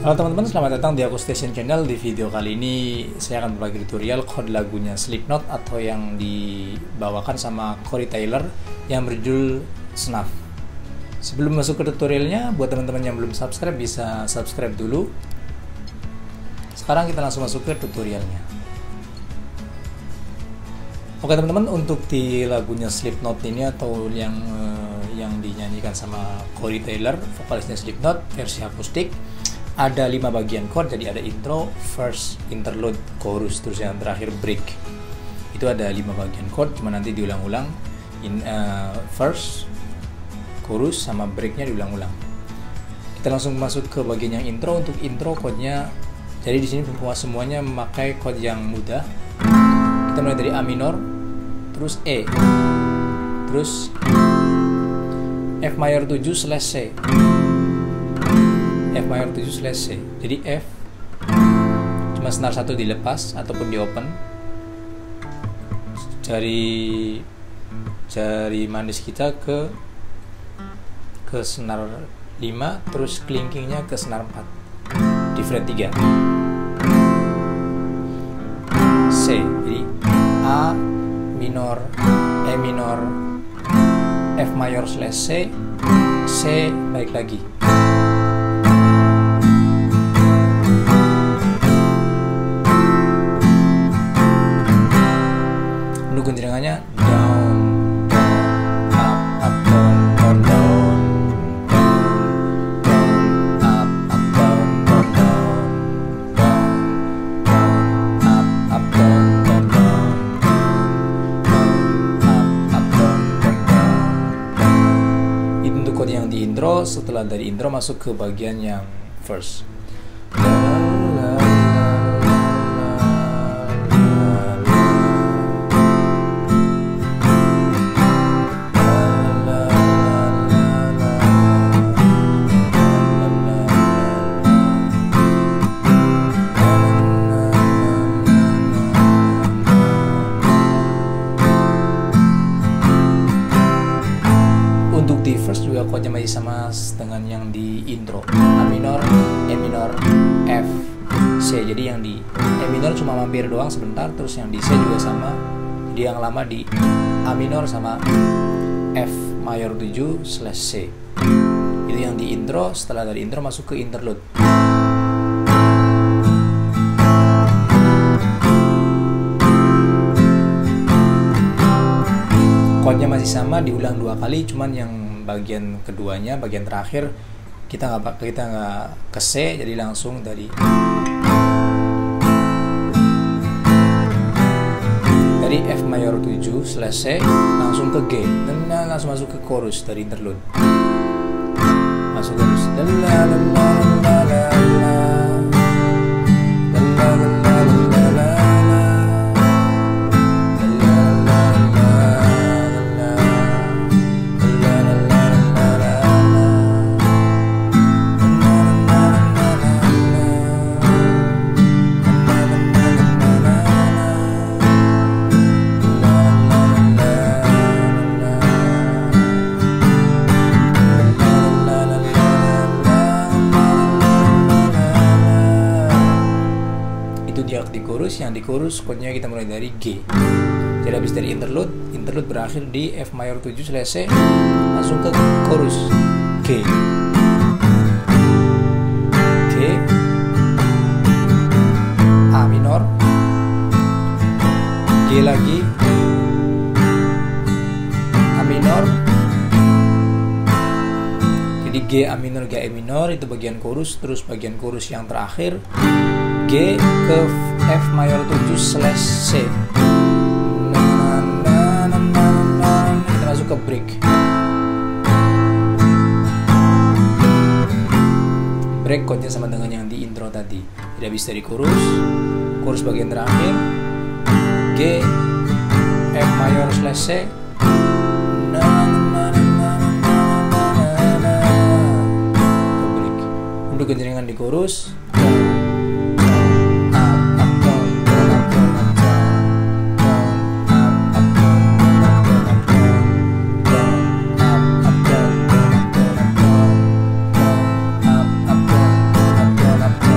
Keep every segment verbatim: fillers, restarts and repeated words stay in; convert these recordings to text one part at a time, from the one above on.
Halo teman-teman, selamat datang di Akustation Channel. Di video kali ini saya akan berbagi tutorial chord lagunya Slipknot atau yang dibawakan sama Corey Taylor yang berjudul Snuff. Sebelum masuk ke tutorialnya, buat teman-teman yang belum subscribe bisa subscribe dulu. Sekarang kita langsung masuk ke tutorialnya. Oke teman-teman, untuk di lagunya Slipknot ini atau yang uh, yang dinyanyikan sama Corey Taylor, vokalisnya Slipknot, versi akustik, ada lima bagian chord. Jadi ada intro, verse, interlude, chorus, terus yang terakhir break. Itu ada lima bagian chord, cuma nanti diulang-ulang. In uh, verse, chorus, sama breaknya diulang-ulang. Kita langsung masuk ke bagian yang intro. Untuk intro chordnya, jadi di sini semuanya memakai chord yang mudah. Kita mulai dari A minor, terus E, terus F mayor tujuh slash C, F mayor tujuh slash C. Jadi F cuma senar satu dilepas ataupun di open, jari jari manis kita ke ke senar lima, terus clinkingnya ke senar empat di fret tiga. C, jadi A minor, E minor, F mayor slash C, C balik lagi. Untuk guntingannya down, down, up, up, down, down, down, down, down, up, up, down, down, down, down, down, up, up, down, down, down, down, up, up, down, down, down. Itu untuk chord yang di intro. Setelah dari intro masuk ke bagian yang verse. Untuk di verse juga chordnya masih sama dengan yang di intro. A minor, E minor, F, C. Jadi yang di E minor cuma mampir doang sebentar, terus yang di C juga sama. Jadi yang lama di A minor sama F mayor tujuh slash C. Itu yang di intro. Setelah dari intro masuk ke interlude. Chordnya masih sama, diulang dua kali, cuman yang bagian keduanya, bagian terakhir kita nggak kita nggak ke C, jadi langsung dari dari F mayor tujuh slash C langsung ke G dan langsung masuk ke chorus dari interlude. Masuk chorus. La la la la la la. Di chorus, yang di chorus chordnya kita mulai dari G. Jadi habis dari interlude, interlude berakhir di F mayor tujuh slash C, langsung ke chorus G, G, A minor, G lagi, A minor. Jadi G, A minor, G, E minor itu bagian chorus. Terus bagian chorus yang terakhir G ke F mayor tujuh slash C. Nah, nah, nah, nah, nah. Kita masuk ke break. Break chordnya sama dengan yang di intro tadi. Jadi habis dari chorus, chorus bagian terakhir G F mayor slash C. Nah, nah, nah, nah, nah, nah, nah. Break. Untuk genjrengan di chorus, up,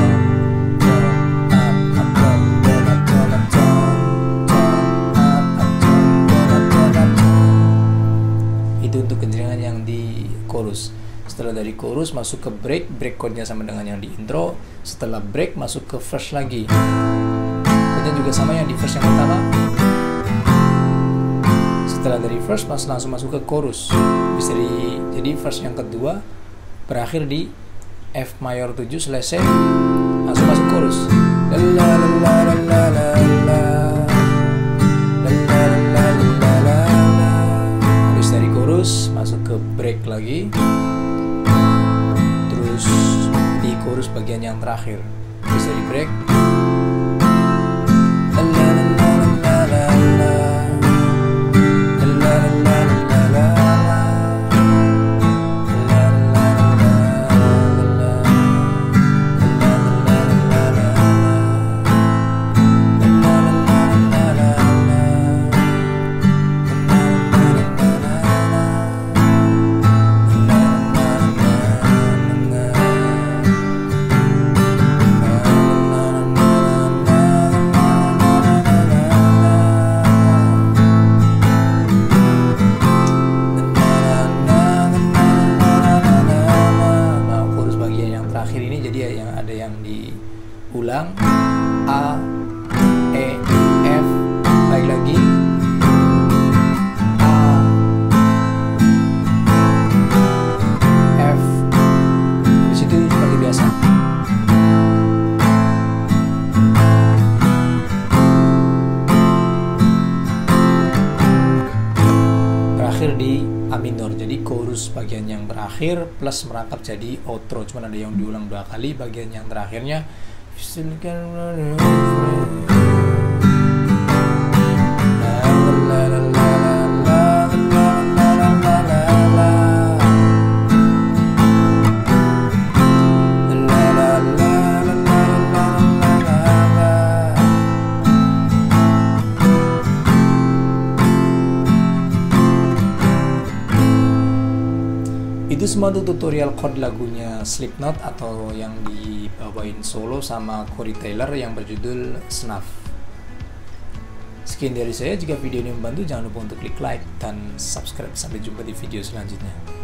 dari chorus masuk ke break, break chordnya sama dengan yang di intro. Setelah break masuk ke verse lagi, chordnya juga sama yang di verse yang pertama. Setelah dari verse mas langsung masuk ke chorus. Bisa di, jadi verse yang kedua berakhir di F mayor tujuh selesai, langsung masuk chorus. La la la la la la la la. Habis dari chorus masuk ke break lagi, terus di chorus bagian yang terakhir. Habis dari break, la la la la la la. Ulang A, E, F, baik lagi A, F, di situ seperti biasa. Berakhir di A minor, jadi chorus bagian yang terakhir plus merangkap jadi outro, cuman ada yang diulang dua kali. Bagian yang terakhirnya still can run away. La la la la la la la la la la. La la la la la la la la. Itu semua untuk tutorial chord lagunya Slipknot atau yang dibawain solo sama Corey Taylor yang berjudul Snuff. Sekian dari saya, jika video ini membantu jangan lupa untuk klik like dan subscribe. Sampai jumpa di video selanjutnya.